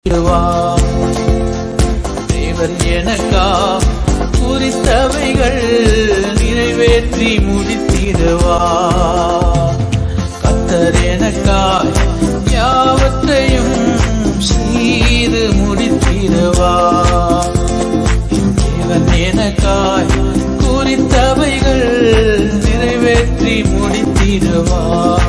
தேவன் எனக்கா குறித்தவைகள் நிறைவேற்றி முடித்திடுவா. கர்த்தர் எனக்காய் யாவற்றையும் செய்து முடித்திடுவா. தேவன் எனக்காய் குறித்தவைகள் நிறைவேற்றி முடித்திடுவா.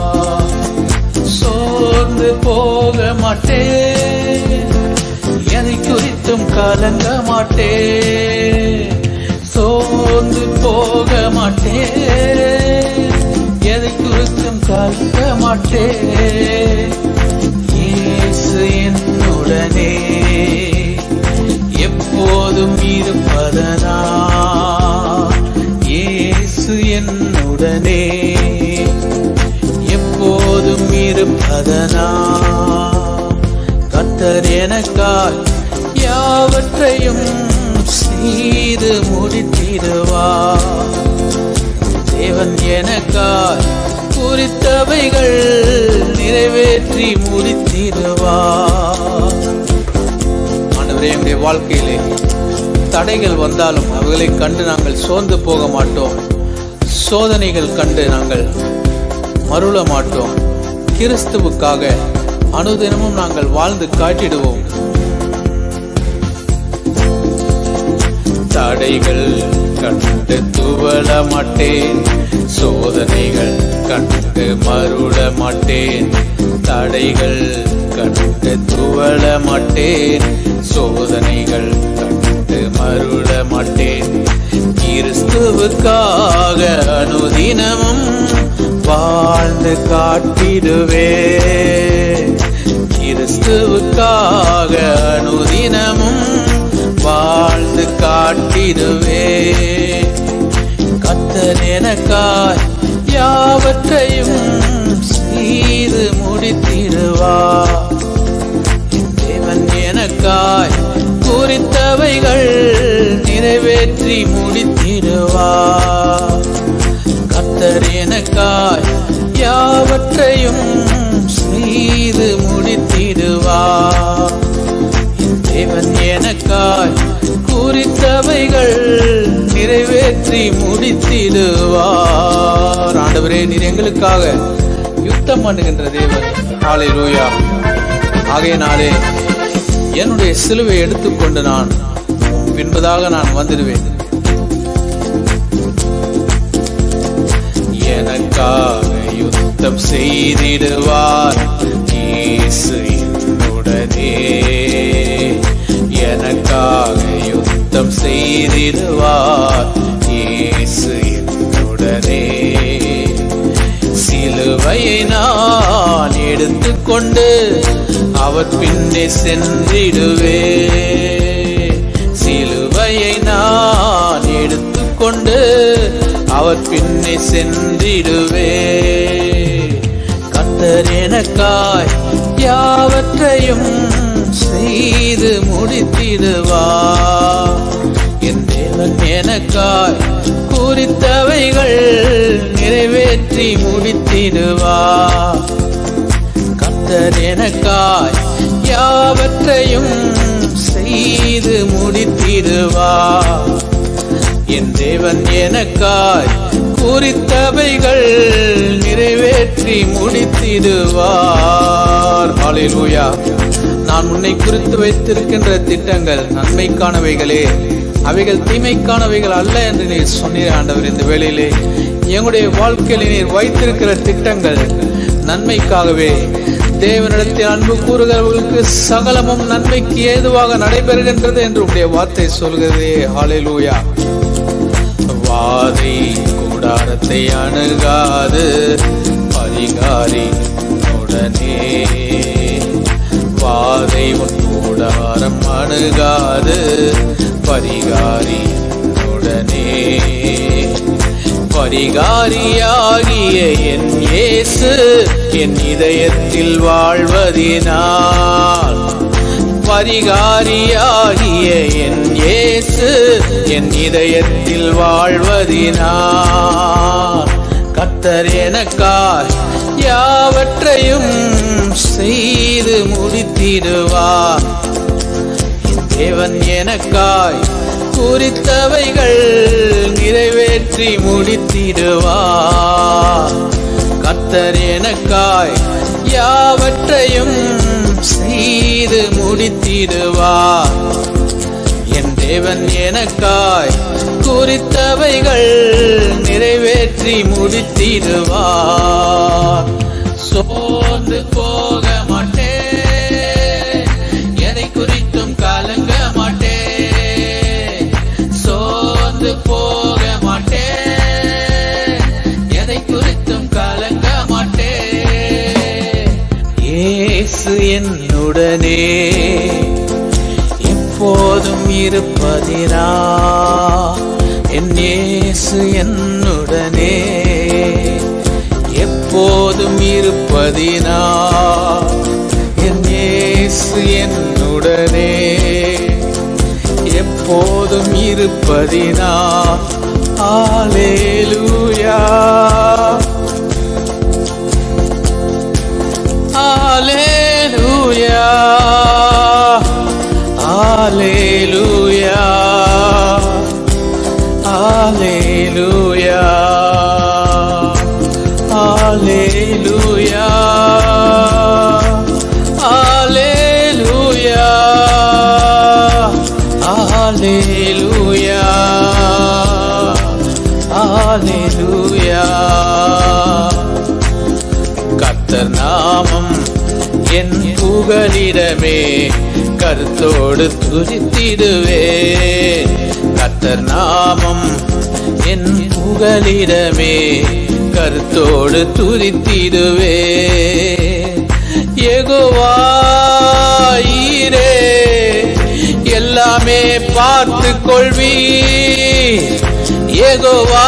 சோர்ந்து போக மாட்டேன், எதை குறித்தும் கலங்க மாட்டேன். சோர்ந்து போக மாட்டேன், எதை குறித்தும் கலங்க மாட்டேன். இயேசு என்னுடனே எப்போதும் இருப்பதனால், இயேசு என்னுடனே எப்போதும் இருப்பதனால், கர்த்தர் எனக்காய் யாவற்றையும் செய்து முடித்திடுவார். தேவன் எனக்காய் குறித்தவைகள் நிறைவேற்றி முடித்திடுவார். ஆண்டவரே, எங்களுடைய வாழ்க்கையிலே தடைகள் வந்தாலும் அவைகளை கண்டு நாங்கள் சோர்ந்து போக மாட்டோம். சோதனைகள் கண்டு நாங்கள் மருள மாட்டோம். கிறிஸ்துவுக்காக அனுதினமும் நாங்கள் வாழ்ந்து காட்டிடுவோம். தடைகள் கண்டு துவள மாட்டேன், சோதனைகள் கண்டு மருள மாட்டேன். தடைகள் கண்டு துவள மாட்டேன், சோதனைகள் கண்டு மருள மாட்டேன். கிறிஸ்துவுக்காக அனுதினமும் வாழ்ந்து காட்டிடுவே. கிறிஸ்துவுக்காக அனுதினமும் வாழ்ந்து காட்டிடுவே. கர்த்தர் எனக்காய் யாவற்றையும் செய்து முடித்திடுவார். தேவன் எனக்காய் குறித்தவைகள் நிறைவேற்றி முடித்திடுவார். கர்த்தர் எனக்காய் யாவற்றையும் செய்து முடித்திடுவார். தேவன் எனக்காய் குறித்தவைகள் நிறைவேற்றி முடித்திடுவார். ஆண்டவரே, நீர் எங்களுக்காக யுத்தம் பண்ணுகின்ற தேவன். ஹல்லேலூயா. ஆகையினாலே என்னுடைய சிலுவை எடுத்துக்கொண்டு நான் பின்பதாக நான் வந்துடுவேன். எனக்காக யுத்தம் செய்திடுவார் இயேசு என்னுடனே. எனக்காக யுத்தம் செய்திடுவார் இயேசு என்னுடனே. சிலுவையை நான் எடுத்துக்கொண்டு அவர் பின்னே சென்றிடுவே. சிலுவையை நான் எடுத்துக்கொண்டு அவர் பின்னே சென்றிடுவே. கர்த்தர் எனக்காய் யாவற்றையும் செய்து முடித்திடுவார். என் தேவன் எனக்காய் குறித்தவைகள் நிறைவேற்றி முடித்திடுவார். கர்த்தர் எனக்காய் யாவற்றையும் செய்து முடித்திடுவார். என் தேவன் எனக்காய் குறித்தவைகள் நிறைவேற்றி முடித்திடுவார். ஹல்லேலூயா. நான் உன்னை குறித்து வைத்திருக்கின்ற திட்டங்கள் நன்மைக்கானவைகளே, அவைகள் தீமைக்கானவைகள் அல்ல என்று நீர் சொன்னீர். ஆண்டவர், இந்த வேளையிலே எங்களுடைய வாழ்க்கையிலே நீர் வைத்திருக்கிற திட்டங்கள் நன்மைக்காகவே. தேவனிடத்தில் அன்பு கூறுகிறவர்களுக்கு சகலமும் நன்மைக்கு ஏதுவாக நடைபெறுகின்றது என்று உடைய வார்த்தை சொல்கிறதே. ஹல்லேலூயா. வாதை கூடாரத்தை அணுகாது பரிகாரி உடனே. வாதை உன் கூடாரம் அணுகாது பரிகாரி உடனே. பரிகாரியாகிய என் இயேசு என் இதயத்தில் வாழ்வதினால். பரிகாரியாகிய என் இயேசு என் இதயத்தில் வாழ்வதினால். கர்த்தர் எனக்காய் யாவற்றையும் செய்து முடித்திடுவார். தேவன் எனக்காய் குறித்தவைகள் நிறைவேற்றி முடித்திடுவார். கர்த்தர் எனக்காய் யாவற்றையும் செய்து முடித்திடுவார். என் தேவன் எனக்காய் குறித்தவைகள் நிறைவேற்றி முடித்திடுவார். சோர்ந்து போக மாட்டேன், எதை குறித்தும் கலங்க மாட்டேன். சோர்ந்து போக மாட்டேன், எதை குறித்தும் கலங்க மாட்டேன். இயேசு என்னுடனே எப்போதும் இருப்பதினா, என் இயேசு என்னுடனே எப்போதும் இருப்பதினா, என் இயேசு என்னுடனே எப்போதும் இருப்பதினா. அல்லேலூயா அல்லேலூயா அல்லேலூயா அல்லேலூயா அல்லேலூயா அல்லேலூயா அல்லேலூயா அல்லேலூயா. கர்த்தர் நாமம் என் புகலிடமே, கருத்தோடு துதித்திடுவேன். கர்த்தர் நாமம் என் புகலிடமே, கருத்தோடு துதித்திடுவேன். யெகோவா ஈரே எல்லாமே பார்த்து கொள்வீர். யெகோவா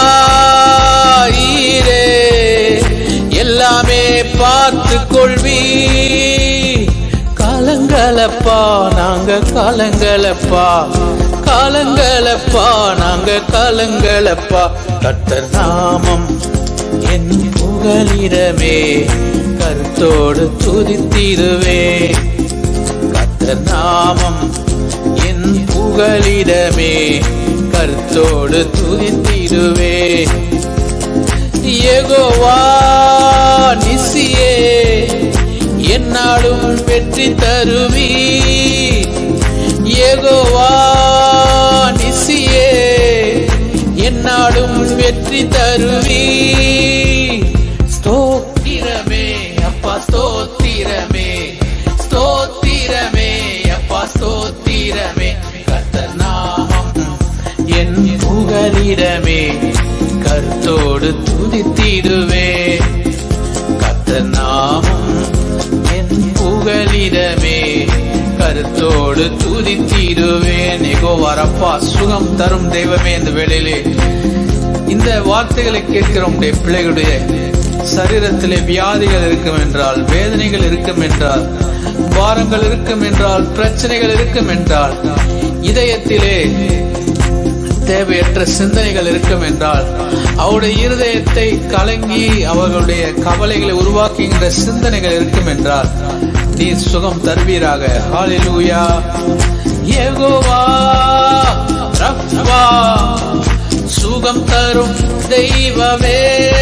ஈரே எல்லாமே பார்த்து கொள்வீர். கலங்களப்பா நாங்க கலங்களப்பா, கலங்களப்பா நாங்க கலங்களப்பா. கர்த்தர் நாமம் என் புகலிடமே, கருத்தோடு துதித்திடுவேன். கர்த்தர் நாமம் என் புகலிடமே, கருத்தோடு துதித்திடுவேன். யெகோவா நிசியே என்னாலும் வெற்றி தருவீர். யெகோவா நிசியே என்னாலும் வெற்றி தருவீர். ஸ்தோத்திரமே அப்பா ஸ்தோத்திரமே, ஸ்தோத்திரமே அப்பா ஸ்தோத்திரமே. கர்த்தர் நாமம் என் புகலிடமே, கருத்தோடு துதித்திடுவேன். கர்த்தர் நாமம் என் புகலிடமே, கருத்தோடு துதித்திடுவேன். யெகோவா ரப்பா சுகம் தரும் தெய்வமே, இந்த வேளையிலே இந்த வார்த்தைகளை கேட்கிற உடைய பிள்ளைகளுடைய சரீரத்திலே வியாதிகள் இருக்கும் என்றால், வேதனைகள் இருக்கும் என்றால், பாரங்கள் இருக்கும் என்றால், பிரச்சனைகள் இருக்கும் என்றால், இதயத்திலே தேவையற்ற சிந்தனைகள் இருக்கும் என்றால், அவருடைய இருதயத்தை கலங்கி அவர்களுடைய கவலைகளை உருவாக்குகின்ற சிந்தனைகள் இருக்கும் என்றால், நீர் சுகம் தருவீராக. ஹல்லேலூயா. யெகோவா ரப்பா சுகம் தரும் தெய்வமே,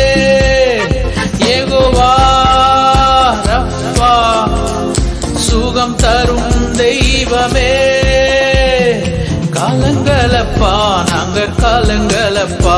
யெகோவா ரப்பா சுகம் தரும் தெய்வமே. கலங்களப்பா நாங்க கலங்களப்பா,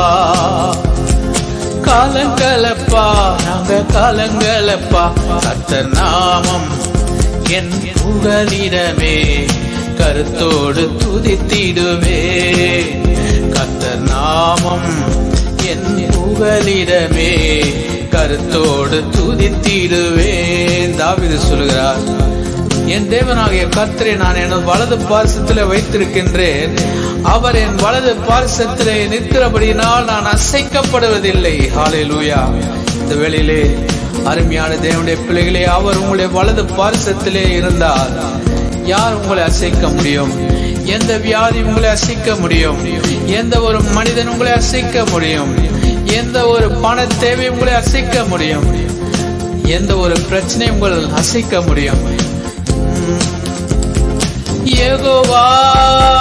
கலங்களப்பா நாங்க கலங்களப்பா. கர்த்தர் நாமம் என் புகலிடமே, கருத்தோடு துதித்திடுவே. கர்த்தர் நாமம் என் புகலிடமே, கருத்தோடு துதித்திடுவேன். தாவீது சொல்கிறார், என் தேவனாகிய கர்த்தரை நான் எனது வலது பார்சத்திலே வைத்திருக்கின்றேன், அவர் என் வலது பார்சத்திலே நிற்கிறபடியினால் நான் அசைக்கப்படுவதில்லை. ஹல்லேலூயா. இந்த வேளையிலே அருமையான தேவனுடைய பிள்ளைகளே, அவர் உங்களுடைய வலது பார்சத்திலே இருந்தால் யார் உங்களை அசைக்க முடியும்? எந்த வியாதி உங்களை அசைக்க முடியும்? எந்த ஒரு மனிதன் உங்களை அசைக்க முடியும்? எந்த ஒரு பண தேவை உங்களை அசைக்க முடியும்? எந்த ஒரு பிரச்சனை உங்களை அசைக்க முடியும்? யெகோவா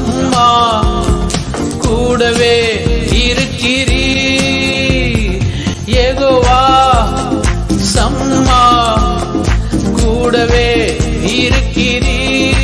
சம்மா கூடவே இருக்கிறீ. யெகோவா சம்மா கூடவே இருக்கிறீ.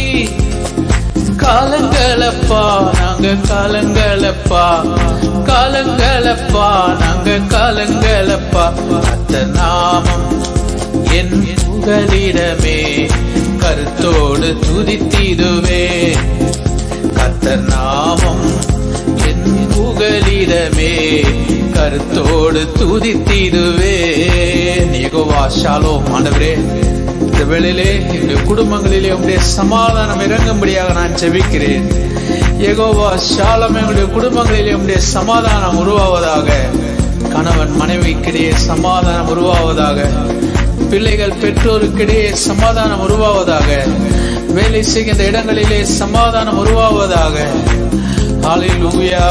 காலங்களப்பா நாங்க காலங்களப்பா, காலங்களப்பா நாங்க காலங்களப்பா. கர்த்தர் நாமம் என் புகலிடமே, கருத்தோடு துதித்திடுவே. கர்த்தர் நாமம் என் புகலிடமே, கருத்தோடு துதித்திடுவே. யெகோவா ஷாலோம். ஆண்டவரே, இந்த வேளையிலே என்னுடைய குடும்பங்களிலே உங்களுடைய சமாதானம் இறங்கும்படியாக நான் ஜெபிக்கிறேன். Jehovah Shalom. எங்களுடைய குடும்பங்களிலே உங்களுடைய சமாதானம் உருவாவதாக. கணவன் மனைவிக்கிடையே சமாதானம் உருவாவதாக. பிள்ளைகள் பெற்றோருக்கிடையே சமாதானம் உருவாவதாக. வேலை செய்கின்ற இடங்களிலே சமாதானம் உருவாவதாக. ஹல்லேலூயா.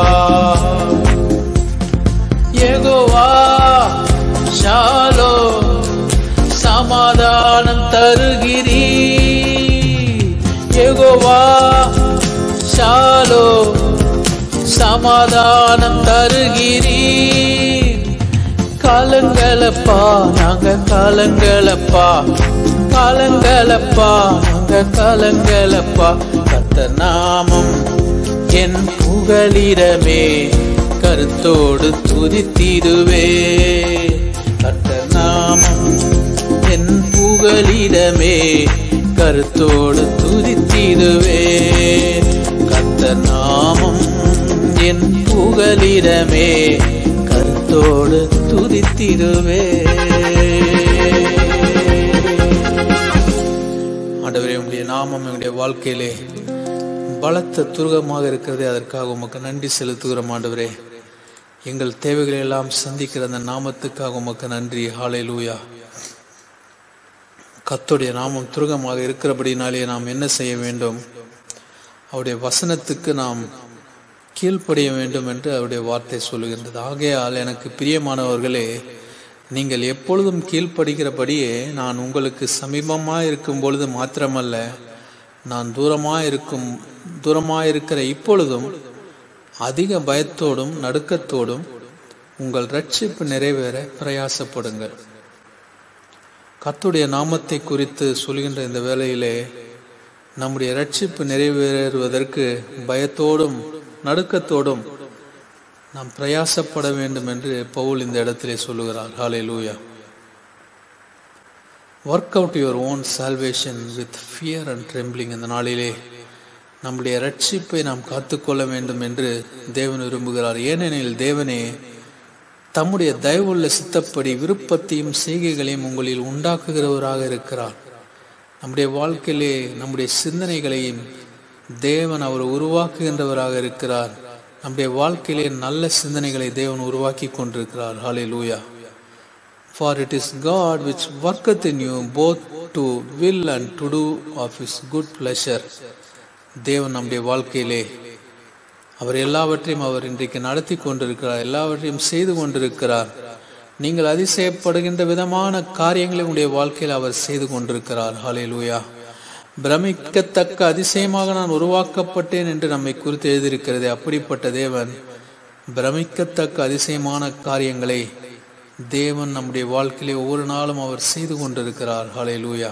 யெகோவா ஷாலோம் சமாதானம் தருகிறீ. யெகோவா ஷாலோம் சமாதானம் தருகிறீ. காலங்களப்பா நாங்க காலங்களப்பா, காலங்களப்பா நாங்க காலங்களப்பா. கர்த்தர் நாமம் என் புகலிடமே, கருத்தோடு துதித்திடுவே. கர்த்தர் நாமம் என் புகலிடமே, கருத்தோடு துதித்திடுவே. கர்த்தர் நாமம் என் புகலிடமே, கருத்தோடு துதித்திடுவே. ஆண்டவரே, உம்முடைய நாமம் எங்களுடைய வாழ்க்கையிலே பலத்த துருகமாக இருக்கிறது. அதற்காக உமக்கு நன்றி செலுத்துகிறோம். ஆண்டவரே, எங்கள் தேவைகளை எல்லாம் சந்திக்கிற அந்த நாமத்துக்காக உமக்கு நன்றி. ஹல்லேலூயா. கர்த்தருடைய நாமம் துருகமாக இருக்கிறபடினாலே நாம் என்ன செய்ய வேண்டும்? அவருடைய வசனத்துக்கு நாம் கீழ்ப்படிய வேண்டும் என்று அவருடைய வார்த்தை சொல்லுகின்றது. ஆகையால் எனக்கு பிரியமானவர்களே, நீங்கள் எப்பொழுதும் கீழ்ப்படுகிறபடியே நான் உங்களுக்கு சமீபமாக இருக்கும் பொழுது மாத்திரமல்ல, நான் தூரமாயிருக்கிற இப்பொழுதும் அதிக பயத்தோடும் நடுக்கத்தோடும் உங்கள் ரட்சிப்பு நிறைவேற பிரயாசப்படுங்கள். கர்த்தருடைய நாமத்தை குறித்து சொல்கின்ற இந்த வேளையிலே நம்முடைய ரட்சிப்பு நிறைவேறுவதற்கு பயத்தோடும் நடுக்கத்தோடும் நாம் பிரயாசப்பட வேண்டும் என்று பவுல் இந்த இடத்திலே சொல்லுகிறார். Hallelujah. Work out your own salvation with fear and trembling. இந்த நாளிலே நம்முடைய ரட்சிப்பை நாம் காத்துக்கொள்ள வேண்டும் என்று தேவன் விரும்புகிறார். ஏனெனில் தேவனே தம்முடைய தயவுள்ள சித்தப்படி விருப்பத்தையும் செய்கைகளையும் உங்களில் உண்டாக்குகிறவராக இருக்கிறார். நம்முடைய வாழ்க்கையிலே நம்முடைய சிந்தனைகளையும் தேவன் அவர் உருவாக்குகின்றவராக இருக்கிறார். நம்முடைய வாழ்க்கையிலே நல்ல சிந்தனைகளை தேவன் உருவாக்கி கொண்டிருக்கிறார். ஹல்லேலூயா. For it is God which worketh in you both to will and to do of his good pleasure. தேவன் நம்முடைய வாழ்க்கையிலே அவர் எல்லாவற்றையும் அவர் இன்றைக்கு நடத்தி கொண்டிருக்கிறார், எல்லாவற்றையும் செய்து கொண்டிருக்கிறார். நீங்கள் அதிசயப்படுகின்ற விதமான காரியங்களை உங்களுடைய வாழ்க்கையில் அவர் செய்து கொண்டிருக்கிறார். ஹல்லேலூயா. பிரமிக்கத்தக்க அதிசயமாக நான் உருவாக்கப்பட்டேன் என்று நம்மை குறித்து எழுதியிருக்கிறது. அப்படிப்பட்ட தேவன் பிரமிக்கத்தக்க அதிசயமான காரியங்களை தேவன் நம்முடைய வாழ்க்கையிலே ஒவ்வொரு நாளும் அவர் செய்து கொண்டிருக்கிறார். ஹல்லேலூயா.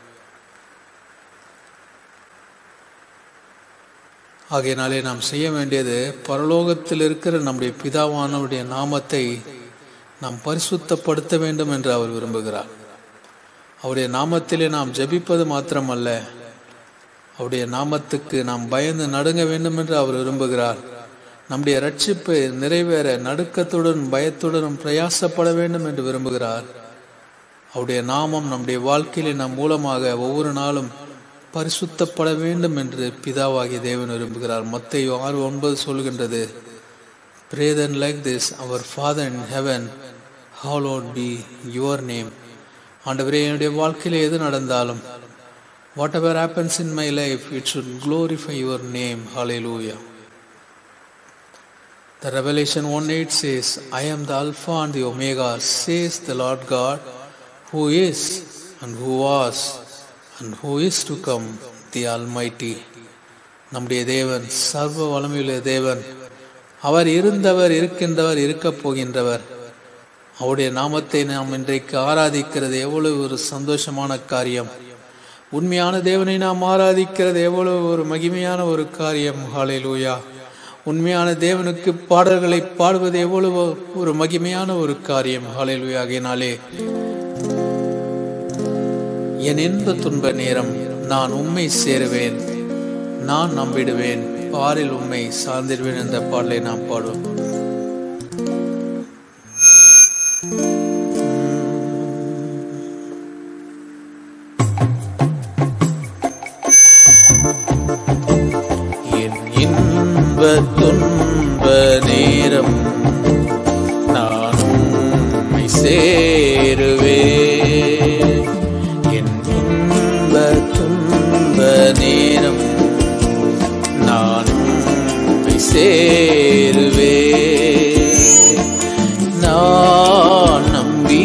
ஆகையினாலே நாம் செய்ய வேண்டியது, பரலோகத்தில் இருக்கிற நம்முடைய பிதாவானவருடைய நாமத்தை நாம் பரிசுத்தப்படுத்த வேண்டும் என்று அவர் விரும்புகிறார். அவருடைய நாமத்திலே நாம் ஜெபிப்பது மாத்திரமல்ல, அவருடைய நாமத்துக்கு நாம் பயந்து நடுங்க வேண்டும் என்று அவர் விரும்புகிறார். நம்முடைய ரட்சிப்பு நிறைவேற நடுக்கத்துடன் பயத்துடனும் பிரயாசப்பட வேண்டும் என்று விரும்புகிறார். அவருடைய நாமம் நம்முடைய வாழ்க்கையிலே நம் மூலமாக ஒவ்வொரு நாளும் பரிசுத்தப்பட வேண்டும் என்று பிதாவாகிய தேவன் விரும்புகிறார். மத்தேயு 6:9 சொல்கின்றது, Pray then like this, Our Father in heaven, hallowed be your name. ஆண்டவரே, என்னுடைய வாழ்க்கையிலே எது நடந்தாலும், whatever happens in my life, it should glorify your name. Hallelujah. The Revelation 1:8 says, I am the Alpha and the Omega, says the Lord God, who is and who was and who is to come, the Almighty. நம்முடைய தேவன் சர்வ வல்லமையுள்ள தேவன். அவர் இருந்தவர், இருக்கின்றவர், இருக்கப் போகின்றவர். அவருடைய நாமத்தை நாம் இன்றைக்கு ஆராதிக்கிறது எவ்வளவு ஒரு சந்தோஷமான காரியம். உண்மையான தேவனை நாம் ஆராதிக்கிறது எவ்வளவு ஒரு மகிமையான ஒரு காரியம். ஹல்லேலூயா. உண்மையான தேவனுக்கு பாடல்களை பாடுவது எவ்வளவு ஒரு மகிமையான ஒரு காரியம். ஹல்லேலூயா. ஆகையினாலே என் இன்ப துன்ப நேரம் நான் உம்மை சேருவேன், நான் நம்பிடுவேன், பாரில் உம்மை சார்ந்திடுவேன் என்ற பாடலை நாம் பாடுவோம். என் இன்ப துன்ப நேரம் நான் உம்மை சேருவேன், என் இன்ப துன்ப நேரம் நான் உம்மை சேருவேன், நான்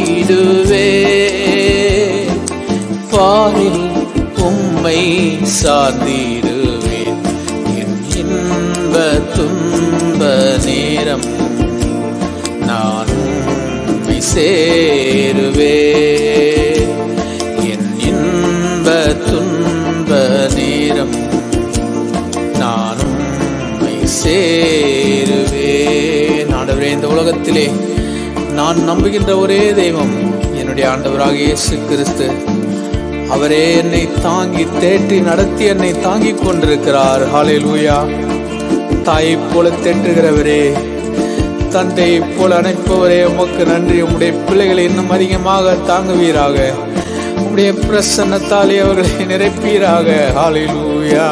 நம்பிடுவேன், பாரில் உம்மை சார்ந்திடுவேன், என் இன்ப துன்ப நேரம் நான் உம்மை சேருவேன், என் இன்ப துன்ப நேரம் நான் உம்மை சேருவேன். ஆண்டவரே, இந்த உலகத்திலே நான் நம்புகின்ற ஒரே தெய்வம் என்னுடைய ஆண்டவராக இயேசு கிறிஸ்து. அவரே என்னை தாங்கி தேற்றி நடத்தி என்னை தாங்கி கொண்டிருக்கிறார். ஹல்லேலூயா. தாயை போல தேற்றுகிறவரே, தந்தையை போல அணைப்பவரே, உமக்கு நன்றி. உம்முடைய பிள்ளைகளை இன்னும் அதிகமாக தாங்குவீராக. உம்முடைய பிரசன்னத்தாலே அவர்களை நிரப்பீராக. ஹல்லேலூயா.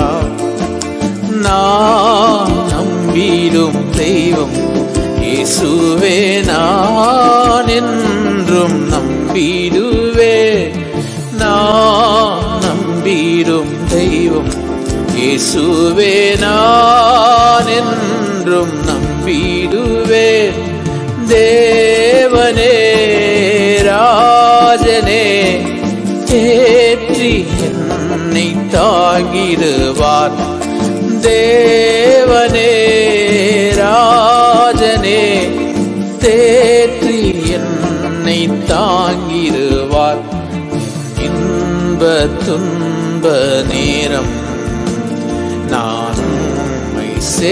நான் நம்பிடும் தெய்வம் இயேசுவே, நான் என்றும் நம்பிடுவேன், நான் நம்பிடும் தெய்வம் இயேசுவே, நான் என்றும் நம்பிடுவேன். தேவனே ராஜனே தேற்றி என்னை தாங்கிடுவார், தேவனே ராஜனே தேற்றி என்னை தாங்கிடுவார், இன்ப துன்ப நேரம் நான் உம்மை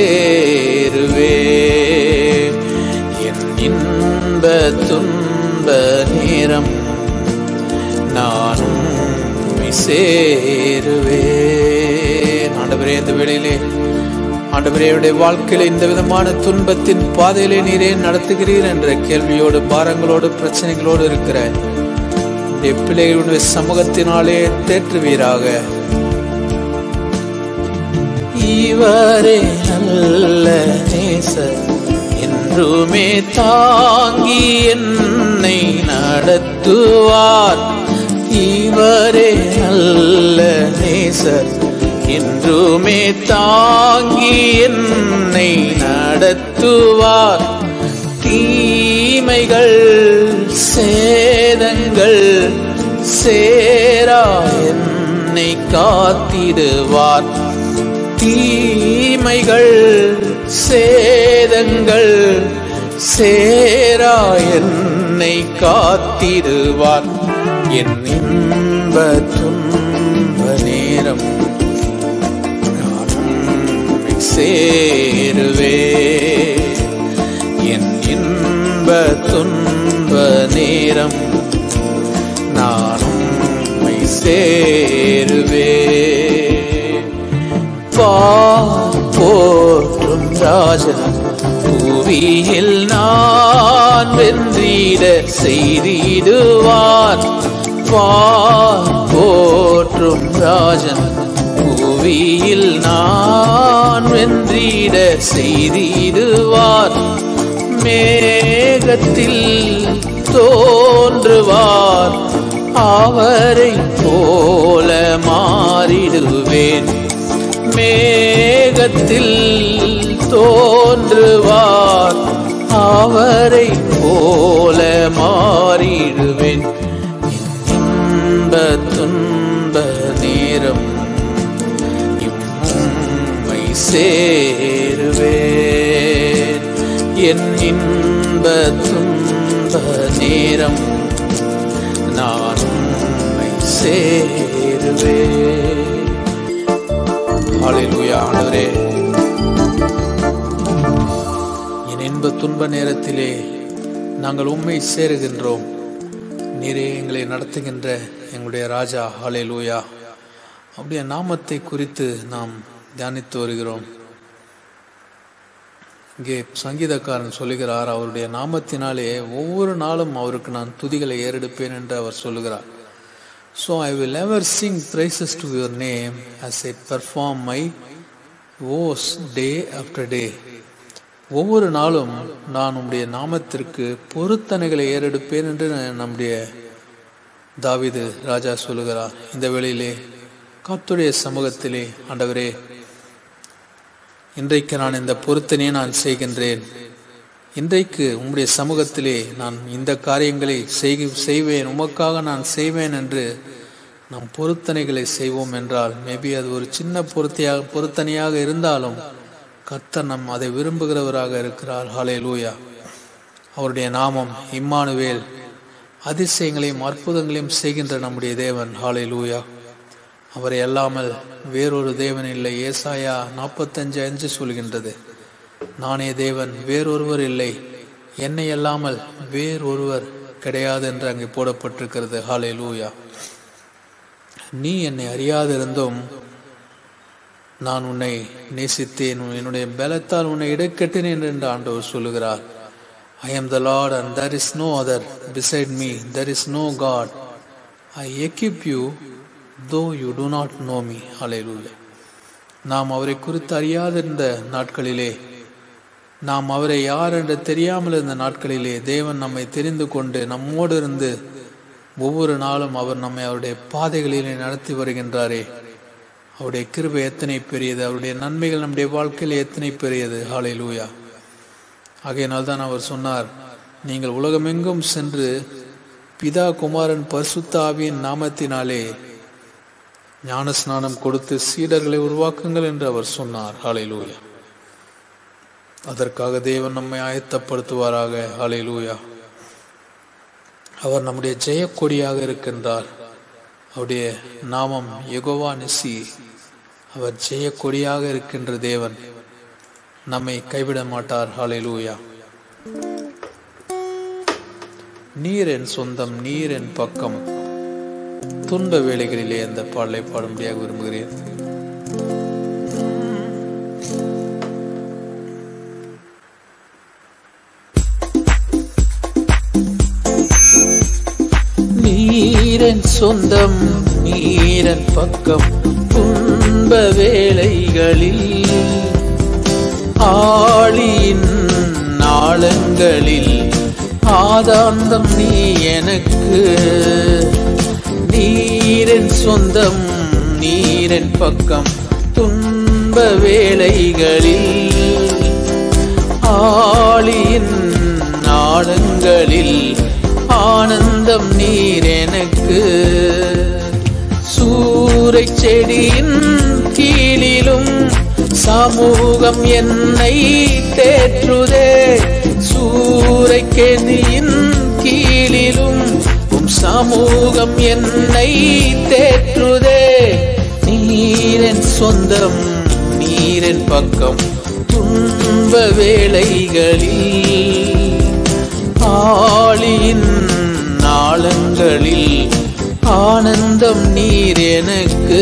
சேருவேன், என் இன்ப துன்ப நேரம் நான் உம்மை சேருவேன். ஆண்டவரே, இந்த வேளையிலே ஆண்டவரே, என்னுடைய வாழ்க்கையில இந்த விதமான துன்பத்தின் பாதையிலே நீரே நடத்துகிறீர் என்ற கேள்வியோடு, பாரங்களோடு, பிரச்சனைகளோடு இருக்கிற பிள்ளைகளுடைய சமூகத்தினாலே தேற்றுவீராக. இவரே நல்ல நேசர், என்றுமே தாங்கி என்னை நடத்துவார், இவரே நல்ல நேசர், என்றுமே தாங்கி என்னை நடத்துவார், தீமைகள் சேதங்கள் சேரா என்னை காத்திடுவார், தீமைகள் சேதங்கள் சேரா என்னை காத்திடுவார், என் இன்ப துன்ப நேரம் நான் உம்மை சேருவேன், என் இன்ப துன்ப நேரம் நான் உம்மை சேருவேன். போற்றும் ராஜன் புவியில் நான் வென்றிட செய்திடுவான், போற்றும் ராஜன் புவியில் நான் வென்றிட செய்திடுவார், மேகத்தில் தோன்றுவார், அவரை போல மாறிடுவேன், மேகத்தில் தோன்றுவார், அவரை போல மாறிடுவேன், இன்ப துன்ப நேரம் உம்மை சேருவேன். என் இன்ப துன்ப நேரம் நான் உம்மை சேருவேன். ஹல்லேலூயா. ஆண்டவரே, என் இன்ப துன்ப நேரத்திலே நாங்கள் உம்மை சேருகின்றோம். நீரே எங்களை நடத்துகின்ற எங்களுடைய ராஜா. ஹல்லேலூயா. அப்படியே நாமத்தை குறித்து நாம் தியானித்து வருகிறோம். இங்கே சங்கீதக்காரன் சொல்லுகிறார், அவருடைய நாமத்தினாலே ஒவ்வொரு நாளும் அவருக்கு நான் துதிகளை ஏறெடுப்பேன் என்று அவர் சொல்லுகிறார். So I will ever sing praises to your name as I perform my vows day after day. ஒவ்வொரு நாளும் நான் உம்முடைய நாமத்திற்கு பொருத்தனைகளை ஏறெடுப்பேன் என்று நம்முடைய தாவீது ராஜா சொல்லுகிறார். இந்த வேளையிலே கர்த்தருடைய சமூகத்திலே, ஆண்டவரே, இன்றைக்கு நான் இந்த பொருத்தனையை நான் செய்கின்றேன். இன்றைக்கு உம்முடைய சமூகத்திலே நான் இந்த காரியங்களை செய்வேன், உமக்காக நான் செய்வேன் என்று நாம் பொருத்தனைகளை செய்வோம் என்றால், மேபி அது ஒரு சின்ன பொருத்தனையாக இருந்தாலும் கர்த்தர் நம் அதை விரும்புகிறவராக இருக்கிறார். ஹல்லேலூயா. அவருடைய நாமம் இம்மானுவேல், அதிசயங்களையும் அற்புதங்களையும் செய்கின்ற நம்முடைய தேவன். ஹல்லேலூயா. அவரை அல்லாமல் வேறொரு தேவன் இல்லை. ஏசாயா 45:5 சொல்கின்றது, நானே தேவன், வேறொருவர் இல்லை, என்னை அல்லாமல் வேறொருவர் கிடையாது என்று அங்கே போடப்பட்டிருக்கிறது. ஹல்லேலூயா. நீ என்னை அறியாதிருந்தும் நான் உன்னை நேசித்தேன், என்னுடைய பலத்தால் உன்னை இடைக்கட்டினேன் என்று ஆண்டவர் சொல்லுகிறார். I am the Lord and there is no other beside me, there is no God. I equip you though you do not know me. Hallelujah. நாம் அவரை குறித்து அறியாதிருந்த நாட்களிலே, நாம் அவரை யார் என்று தெரியாமல் இருந்த நாட்களிலே தேவன் நம்மை தெரிந்து கொண்டு நம்மோடு இருந்து ஒவ்வொரு நாளும் அவர் நம்மை அவருடைய பாதைகளிலே நடத்தி வருகின்றாரே. அவருடைய கிருபை எத்தனை பெரியது, அவருடைய நன்மைகள் நம்முடைய வாழ்க்கையில் எத்தனை பெரியது. ஹல்லேலூயா. ஆகையினால் தான் அவர் சொன்னார், நீங்கள் உலகமெங்கும் சென்று பிதா குமாரன் பரிசுத்த ஆவியின் நாமத்தினாலே ஞானஸ்நானம் கொடுத்து சீடர்களை உருவாக்குங்கள் என்று அவர் சொன்னார். ஹல்லேலூயா. அதற்காக தேவன் நம்மை ஆயத்தப்படுத்துவாராக. ஹல்லேலூயா. அவர் நம்முடைய ஜெயக்கொடியாக இருக்கின்றார். அவருடைய நாமம் யெகோவா நிசி. அவர் ஜெயக்கொடியாக இருக்கின்ற தேவன், நம்மை கைவிட மாட்டார். ஹல்லேலூயா. நீர் என் சொந்தம், நீர் என் பக்கம். துன்ப வேளைகளிலே அந்த பாடலை பாடும்படியாக விரும்புகிறேன். நீரன் சொந்தம், நீரன் பக்கம். துன்ப வேளைகளில் ஆழியின் நாளங்களில் ஆதாந்தம் நீ எனக்கு. நீரன் சொந்தம், நீரன் பக்கம். துன்ப வேளைகளில் ஆழியின் நாளங்களில் ஆனந்தம் நீர் எனக்கு. சூரை செடியின் கீழிலும் சமூகம் என்னை தேற்றுதே. சூரை செடியின் கீழிலும் சமூகம் என்னை தேற்றுதே. நீரன் சொந்தம், நீரன் பக்கம். துன்ப வேளைகளில் ஆழியின் நாளங்களில் ஆனந்தம் நீர் எனக்கு.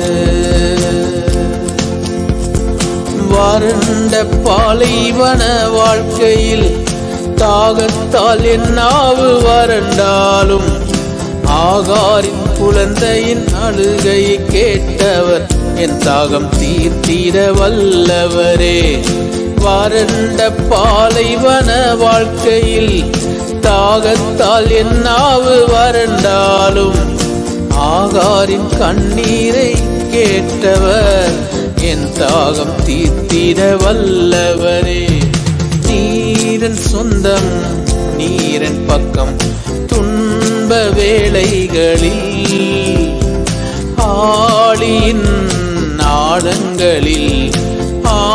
வறண்ட பாலைவன வாழ்க்கையில் தாகத்தால் என் நாவு வறண்டாலும் ஆகாரின் குழந்தையின் அழுகை கேட்டவர் என் தாகம் தீர்த்திட வல்லவரே. வறண்ட பாலைவன வாழ்க்கையில் தாகத்தால் என் நாவு வறண்டாலும் ஆகாரின் கண்ணீரை கேட்டவர் என் தாகம் தீர்த்திட வல்லவரே. நீரன் சொந்தம், நீரன் பக்கம். துன்ப வேளைகளில் ஆழியின் நாளங்களில்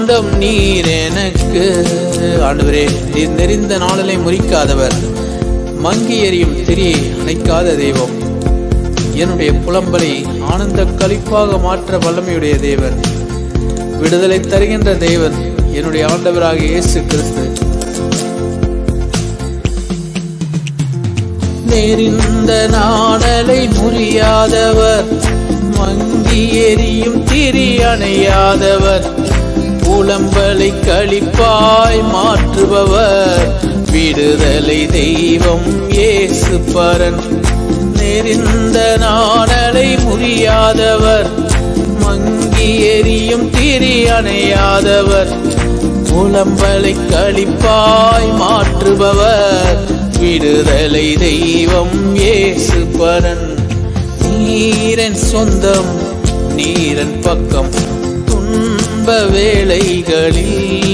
ஆனந்தம் நீர் எனக்கு. ஆண்டவரே, நீர் நெறிந்த நாளலை முறிக்காதவர், மங்கி எறியும் திரியை அணைக்காத தெய்வம், என்னுடைய புலம்பலை ஆனந்த களிப்பாக மாற்ற வல்லமையுடைய தேவன், விடுதலை தருகின்ற தேவன், என்னுடைய ஆண்டவராகிய இயேசு கிறிஸ்து. நெறிந்த நாணலை முறியாதவர், மங்கி எரியும் திரி அணையாதவர், புலம்பலை களிப்பாய் மாற்றுபவர், விடுதலை தெய்வம் இயேசு பரன். நெறிந்த நாணலை முறியாதவர், மங்கி எரியும் திரி அணையாதவர், புலம்பலை களிப்பாய் மாற்றுபவர், விடுதலை தெய்வம் இயேசு பரன். நீரன் சொந்தம், நீரன் பக்கம், துன்ப வேளைகளில்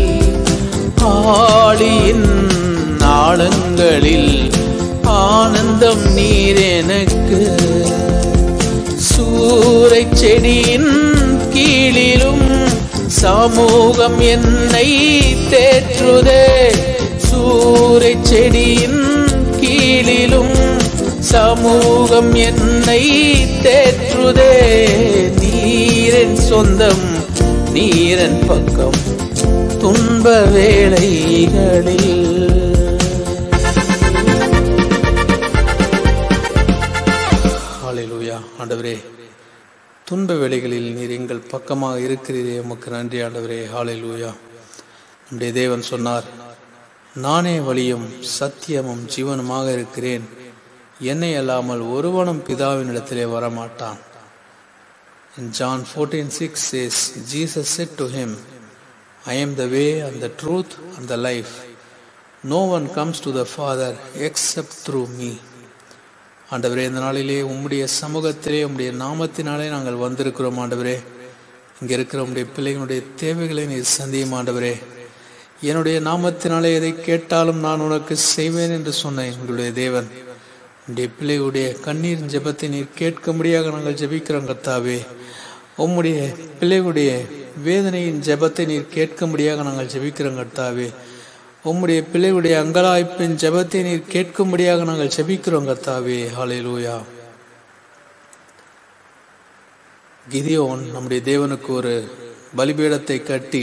ஆழியின் ஆழங்களில் ஆனந்தம் நீர் எனக்கு. சூரை செடியின் கீழிலும் சமூகம் என்னை தேற்றுதே. சூரை செடியின் கீழிலும் சமூகம் என்னை தேற்றுதே. நீரன் சொந்தம், நீரன் பக்கம், துன்ப வேளைகளில். ஹல்லேலூயா. ஆண்டவரே, துன்ப வேளைகளில் நீர் எங்கள் பக்கமாக இருக்கிறீரே, உமக்கு நன்றி ஆண்டவரே. ஹல்லேலூயா. நம்முடைய தேவன் சொன்னார், நானே வழியும் சத்தியமும் ஜீவனுமாக இருக்கிறேன், என்னை அல்லாமல் ஒருவனும் பிதாவினிடத்திலே வரமாட்டான். In John 14:6 says, Jesus said to him, I am the way and the truth and the life. No one comes to the Father except through me. ஆண்டவரே, இந்த நாளிலே உம்முடைய சமூகத்திலே உம்முடைய நாமத்தினாலே நாங்கள் வந்திருக்கிறோம் ஆண்டவரே. இங்கே இருக்கிற உம்முடைய பிள்ளைகளுடைய தேவைகளை நீர் சந்தியும் ஆண்டவரே. என்னுடைய நாமத்தினாலே எதை கேட்டாலும் நான் உனக்கு செய்வேன் என்று சொன்ன எங்களுடைய தேவன், உம்முடைய பிள்ளைகளுடைய கண்ணீர் ஜெபத்தை நீர் கேட்கும்படியாக நாங்கள் ஜெபிக்கிறோம் கர்த்தாவே. உம்முடைய பிள்ளைகளுடைய வேதனையின் ஜெபத்தை நீர் கேட்கும்படியாக நாங்கள் ஜெபிக்கிறோம் கர்த்தாவே. உம்முடைய பிள்ளைகளுடைய அங்கலாய்ப்பின் ஜெபத்தை நீர் கேட்கும்படியாக நாங்கள் ஜெபிக்கிறோம் கர்த்தாவே. ஹல்லேலூயா. கிதியோன் நம்முடைய தேவனுக்கு ஒரு பலிபீடத்தை கட்டி